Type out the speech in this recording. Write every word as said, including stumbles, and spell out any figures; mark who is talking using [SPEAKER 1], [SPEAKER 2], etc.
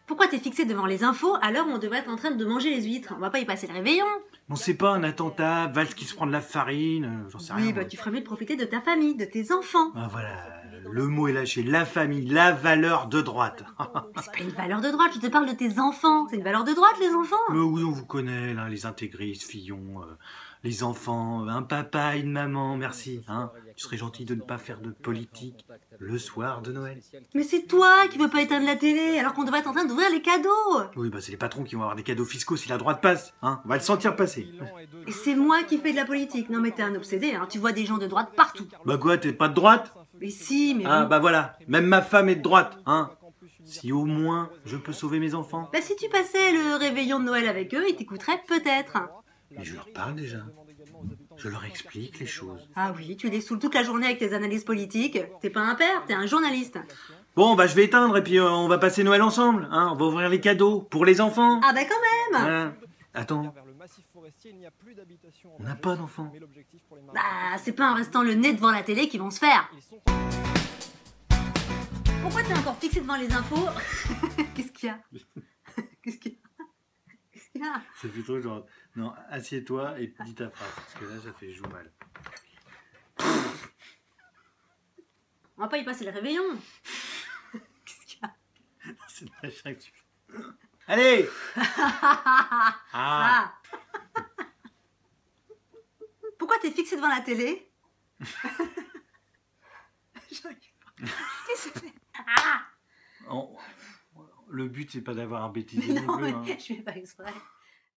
[SPEAKER 1] Pourquoi t'es fixé devant les infos alors on devrait être en train de manger les huîtres? On va pas y passer le réveillon.
[SPEAKER 2] Bon, c'est pas un attentat, Valls qui se prend de la farine, euh, j'en sais rien.
[SPEAKER 1] Oui, bah
[SPEAKER 2] moi.
[SPEAKER 1] tu ferais mieux de profiter de ta famille, de tes enfants.
[SPEAKER 2] Ah voilà, le mot est lâché, la famille, la valeur de droite.
[SPEAKER 1] C'est pas une valeur de droite, je te parle de tes enfants. C'est une valeur de droite, les enfants.
[SPEAKER 2] Mais oui, on vous connaît, là, les intégristes, Fillon, euh, les enfants, un papa, une maman, merci. Hein. Tu serais gentil de ne pas faire de politique le soir de Noël.
[SPEAKER 1] Mais c'est toi qui veux pas éteindre la télé alors qu'on devrait être en train d'ouvrir les cadeaux.
[SPEAKER 2] Oui, bah c'est les patrons qui vont avoir des cadeaux fiscaux si la droite passe. Hein. On va le sentir passer.
[SPEAKER 1] Et c'est moi qui fais de la politique. Non mais t'es un obsédé, hein. Tu vois des gens de droite partout.
[SPEAKER 2] Bah quoi, t'es pas de droite?
[SPEAKER 1] Mais si, mais
[SPEAKER 2] Ah
[SPEAKER 1] bon.
[SPEAKER 2] bah voilà, même ma femme est de droite. Hein. Si au moins je peux sauver mes enfants.
[SPEAKER 1] Bah si tu passais le réveillon de Noël avec eux, ils t'écouteraient peut-être.
[SPEAKER 2] Mais je leur parle déjà. Je leur explique les choses.
[SPEAKER 1] Ah oui, tu les saoules toute la journée avec tes analyses politiques. T'es pas un père, t'es un journaliste.
[SPEAKER 2] Bon, bah je vais éteindre et puis euh, on va passer Noël ensemble. Hein. On va ouvrir les cadeaux pour les enfants.
[SPEAKER 1] Ah bah quand même.
[SPEAKER 2] Voilà. Attends, on n'a pas d'enfants.
[SPEAKER 1] Bah c'est pas en restant le nez devant la télé qu'ils vont se faire. Pourquoi t'es encore fixé devant les infos? Qu'est-ce qu'il y a? Qu'est-ce qu'il y a? Qu'est-ce qu'il y a?
[SPEAKER 2] C'est plutôt genre, non, assieds-toi et dis ta phrase, parce que là, ça fait joue mal.
[SPEAKER 1] On va pas y passer le réveillon. Qu'est-ce qu'il y a?
[SPEAKER 2] C'est le machin que tu fais. Allez. Ah.
[SPEAKER 1] Ah. Pourquoi t'es fixé devant la télé? J'arrive pas. Désolée. Ah.
[SPEAKER 2] On- Le but, c'est pas d'avoir un bêtisier non
[SPEAKER 1] Non
[SPEAKER 2] plus.
[SPEAKER 1] mais
[SPEAKER 2] Hein.
[SPEAKER 1] je fais pas exprès.